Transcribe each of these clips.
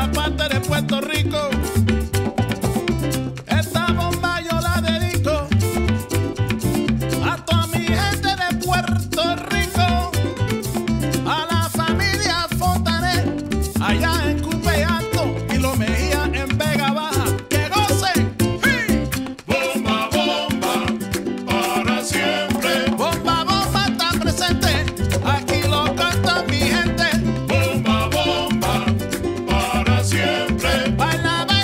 esta parte de Puerto Rico. Esta bomba yo la dedico a toda mi gente de Puerto Rico, a la familia Fontanet, allá en Cupe Alto y Lo Mejía en Vega Baja. ¡Que gocen! ¡Sí! Bomba, bomba, para siempre. Bomba, bomba está presente, aquí lo canta mi gente. Bomba, bomba, para siempre. Baila, baila.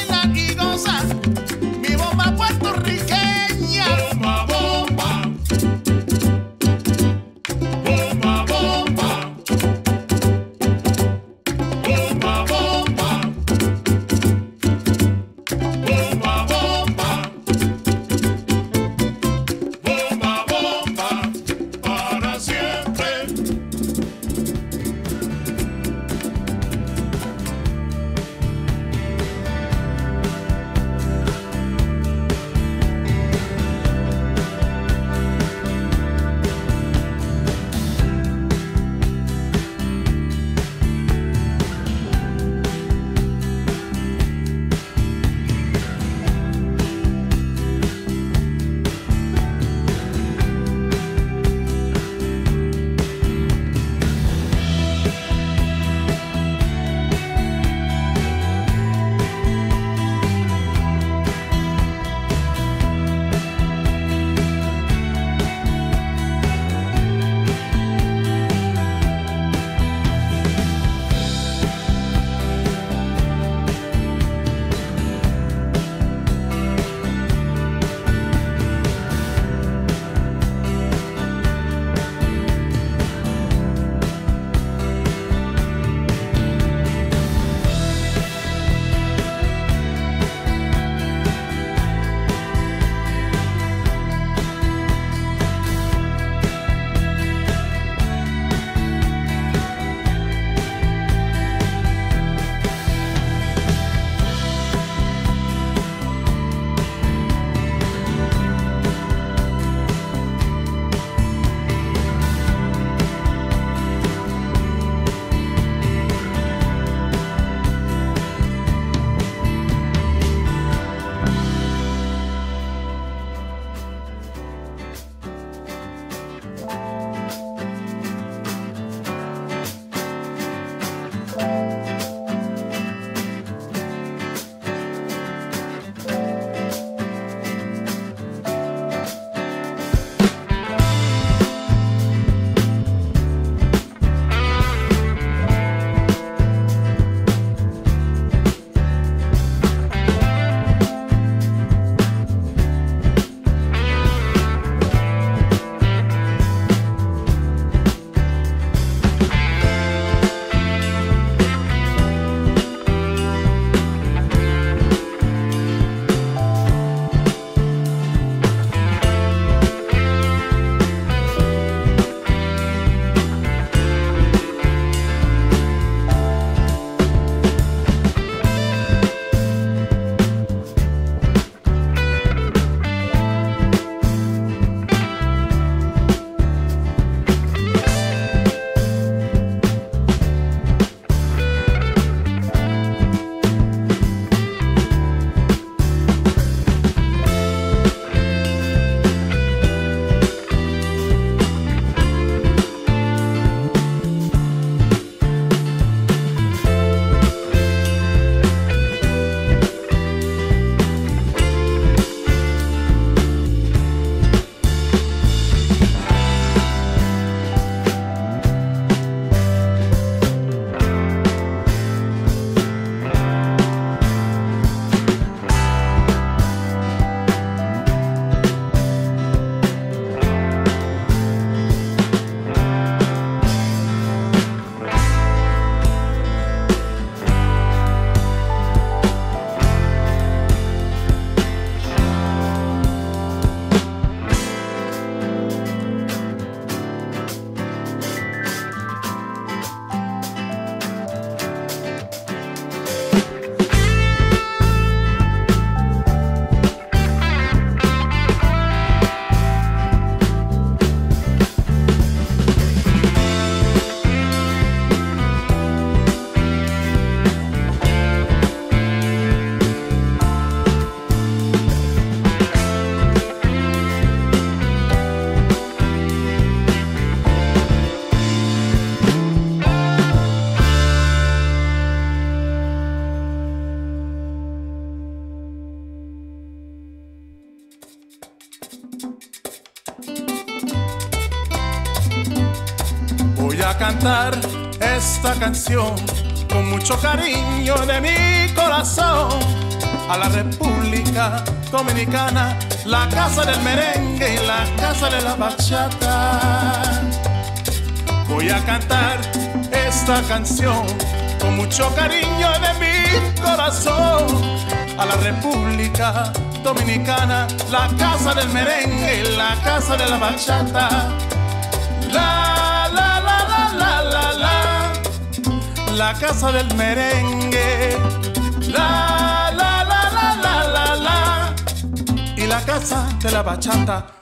a cantar esta canción con mucho cariño de mi corazón a la República Dominicana, la casa del merengue y la casa de la bachata. Voy a cantar esta canción con mucho cariño de mi corazón a la República Dominicana, la casa del merengue y la casa de la bachata. La la la la la la la, la casa del merengue. La la la la la la la, y la casa de la bachata.